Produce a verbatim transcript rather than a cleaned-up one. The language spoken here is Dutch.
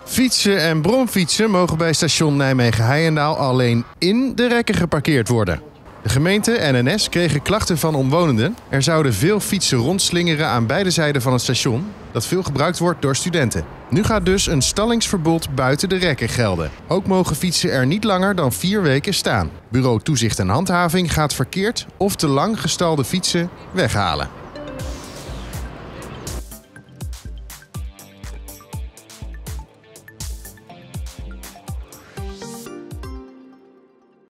Fietsen en bromfietsen mogen bij station Nijmegen-Heijendaal alleen in de rekken geparkeerd worden. De gemeente en N S kregen klachten van omwonenden. Er zouden veel fietsen rondslingeren aan beide zijden van het station, dat veel gebruikt wordt door studenten. Nu gaat dus een stallingsverbod buiten de rekken gelden. Ook mogen fietsen er niet langer dan vier weken staan. Bureau Toezicht en Handhaving gaat verkeerd of te lang gestalde fietsen weghalen.